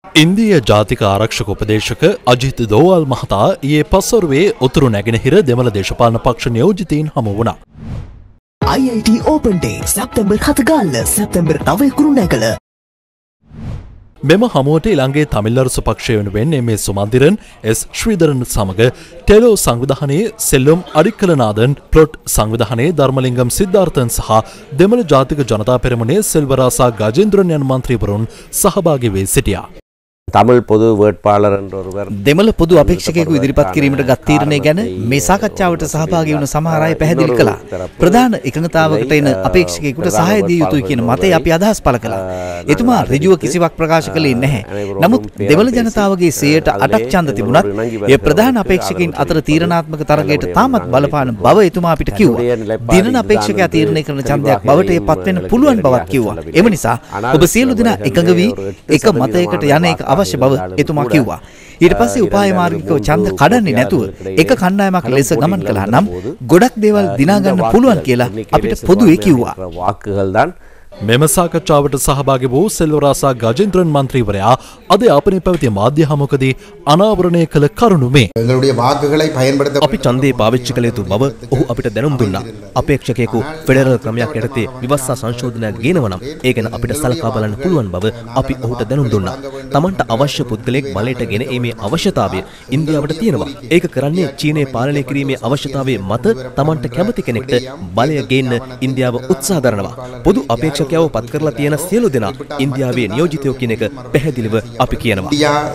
ඉන්දීය ජාතික ආරක්ෂක උපදේශක අජිත් දෝවල් මහතා ඊයේ පස්වරුවේ උතුරු නැගෙනහිර දෙමළ දේශපාලන පක්ෂ නියෝජිතයින් හමු වුණා. IIT Open Day සැප්තැම්බර් 7 ගාල්ල සැප්තැම්බර් 9 කුරුණෑගල. මෙම හමුවට ඊළඟේ තමිල් අරසු පක්ෂය වෙනුවෙන් මේ සුමන්දිරන් එස් ශ්‍රීධරන් සමග ටෙලෝ සංවිධානයේ සෙල්ලම් අඩික්කලනාදන් ප්ලොට් සංවිධානයේ ධර්මලිංගම් සිද්ධාර්ථන් සහ දෙමළ ජාතික ජනතා පෙරමුණේ සෙල්වරාසා ගජේන්ද්‍රන් යන මන්ත්‍රීවරුන් සහභාගී වී සිටියා. தமிழ் பொது வேட்பாளர் என்ற ஒருவர் දෙමළ පොදු අපේක්ෂකයෙකු ඉදිරිපත් කිරීමට ගත් තීරණය ගැන මේ සාකච්ඡාවට සහභාගී වුණ සමහර අය පැහැදිලි කළා. ප්‍රධාන එකඟතාවකට එන අපේක්ෂකයෙකුට සහාය දිය යුතුයි කියන මතය අපි අදහස් පළ කළා. එතුමා ඍජුව කිසිවක් ප්‍රකාශ කළේ නැහැ. නමුත් දෙමළ ජනතාවගේ 8% ඡන්ද තිබුණත් ඒ ප්‍රධාන අපේක්ෂකයින් අතර තීරණාත්මක තරගයට තාමත් බලපාන බව එතුමා අපිට කිව්වා. දිනන අපේක්ෂකයා තීරණය කරන ඡන්දයක් බවට ඒපත් වෙන්න පුළුවන් බවක් කිව්වා. එම නිසා ඔබ සියලු දෙනා එකඟ වී එක මතයකට යන එක අවශ්‍ය බව එතුමා කිව්වා. ඊට පස්සේ උපාය මාර්ගිකව ඡන්ද කඩන්නේ නැතුව එක කණ්ඩායමක් ලෙස ගමන් කළා නම් ගොඩක් දේවල් දිනා ගන්න පුළුවන් කියලා අපිට පොදුවේ කිව්වා. මෙම සාකච්ඡාවට සහභාගී වූ සෙල්වරාසා ගජේන්ද්‍රන් මන්ත්‍රීවරයා අද යාපනයේ පැවති මාධ්‍ය හමුවකදී අනාවරණය කළ කරුණු මේ. අපි ඡන්දේ පාවිච්චි කළ යුතු බව ඔහු අපිට දැනුම් දුන්නා. අපේක්ෂකයෙකු ෆෙඩරල් ක්‍රමයක් යටතේ විවස්සා සංශෝධනයක් ගේනවා නම් ඒ ගැන අපිට සලකා බලන්න පුළුවන් බව අපි ඔහුට දැනුම් දුන්නා. Tamanට අවශ්‍ය පුද්ගලයෙක් බලයට ගෙන ඒමේ අවශ්‍යතාවය ඉන්දියාවට තියෙනවා. ඒක කරන්නේ චීනයේ පාලනය කිරීමේ අවශ්‍යතාවය මත Tamanට කැමති කෙනෙක්ට බලය ගේන්න ඉන්දියාව උත්සාහ දරනවා. පොදු අපේක්ෂකයව පත් කරලා තියෙන සියලු දෙනා ඉන්දියාවේ නියෝජිතයෝ කියන එක පැහැදිලිව අපි කියනවා.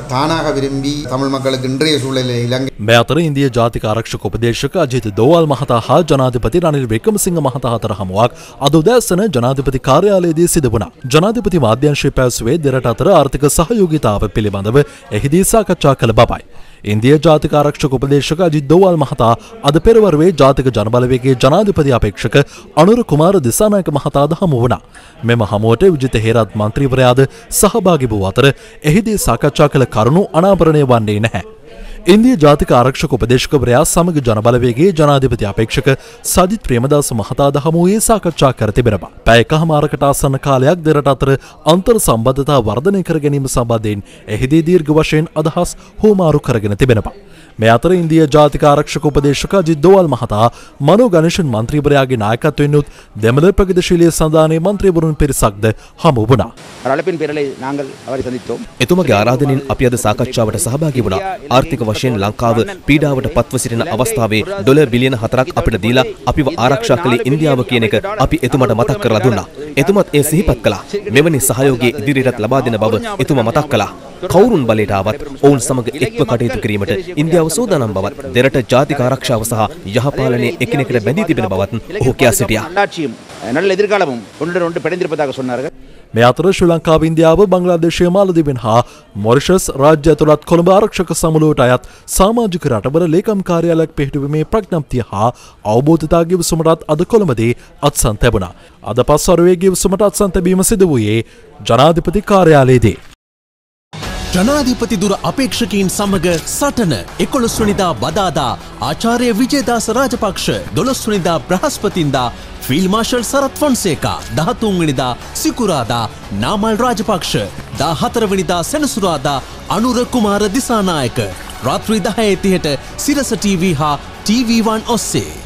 මේ අතර ඉන්දියා ජාතික ආරක්ෂක උපදේශක අජිත් දෝවල් මහතා හා ජනාධිපති රනිල් වික්‍රමසිංහ මහතා අතර හමුවක් අද උදෑසන ජනාධිපති කාර්යාලයේදී සිදු වුණා. ජනාධිපති මාධ්‍යංශය පැවසුවේ දෙරට අතර ආර්ථික සහයෝගීතාව පිළිබඳව එහිදී සාකච්ඡා කළ බවයි. ඉන්දියා ජාතික ආරක්ෂක උපදේශක අජිත් දෝවල් මහතා අද පෙරවරුවේ ජාතික ජනබලවේගයේ ජනාධිපති අපේක්ෂක අනුර කුමාර දිසානායක මහතාද හමු වුණා. මෙම හමුවට විජිත හේරත් මන්ත්‍රීවරයාද සහභාගී වූ අතර එහිදී සාකච්ඡා කළ කරුණු අනාවරණය වන්නේ නැහැ. ඉන්දියා ජාතික ආරක්ෂක උපදේශකවරයා සමග ජනබලවේගයේ ජනාධිපති අපේක්ෂක සජිත් ප්‍රේමදාස මහතාද හමුවේ සාකච්ඡා කර තිබෙනවා. පැය එකහමාරකට ආසන්න කාලයක් දෙරට අතර අන්තර් සම්බන්ධතා වර්ධනය කර ගැනීම සම්බන්ධයෙන් එහිදී දීර්ඝ වශයෙන් අදහස් හුවමාරු කරගෙන තිබෙනවා. මේ අතර ඉන්දියා ජාතික ආරක්ෂක උපදේශක අජිත් දෝවල් මහතා මනෝ ගණේෂන් මන්ත්‍රීවරයාගේ නායකත්වයෙන් උත් දෙමළ ප්‍රගතිශීලී සන්ධානයේ මන්ත්‍රීවරුන් පිරිසක්ද හමු වුණා. එතුමගේ ආරාධනෙන් අපි අද සාකච්ඡාවට සහභාගී වුණා. ආර්ථික වශයෙන් ලංකාව පීඩාවට පත්ව සිටින අවස්ථාවේ ඩොලර් බිලියන 4ක් අපිට දීලා අපිව ආරක්ෂා කළේ ඉන්දියාව කියන එක අපි එතුමාට මතක් කරලා දුන්නා. එතුමත් ඒ සිහිපත් කළා. මෙවැනි සහයෝගය ඉදිරියටත් ලබා දෙන බව එතුමා මතක් කළා. කවුරුන් බලයට ආවත් ඔවුන් සමග එක්ව කටයුතු කිරීමට ඉන්දියාව සූදානම් බවත් දෙරට ජාතික ආරක්ෂාව සහ යහපාලනයේ එකිනෙකට බැඳී තිබෙන බවත් ඔහු කියා සිටියා. මේ අතර ශ්‍රී ලංකාව ඉන්දියාව බංග්ලාදේශය මාලදිවෙන් හා මොරිෂස් රාජ්‍ය ඇතුළත් කොළඹ ආරක්ෂක සමුළුවට අයත් සමාජික රටවල ලේකම් කාර්යාලයක් පිහිටුවීමේ ප්‍රඥප්තිය හා අවබෝධතා ගිවිසුමටත් අද කොළඹදී අත්සන් තැබුණා. අද පස්වරුවේ ගිවිසුමට අත්සන් තැබීම සිදු වූයේ ජනාධිපති කාර්යාලයේදී. ජනාධිපති දුර අපේක්ෂකයින් සමග සටන 11 වෙනිදා බදාදා ආචාර්ය විජේදාස රාජපක්ෂ 12 වෙනිදා බ්‍රහස්පතින්දා ෆීල්ඩ් මාර්ෂල් සරත් ෆොන්සේකා 13 වෙනිදා සිකුරාදා නාමල් රාජපක්ෂ 14 වෙනිදා සෙනසුරාදා අනුර කුමාර දිසානායක රාත්‍රී 10:30ට සිරස TV හා TV1 ඔස්සේ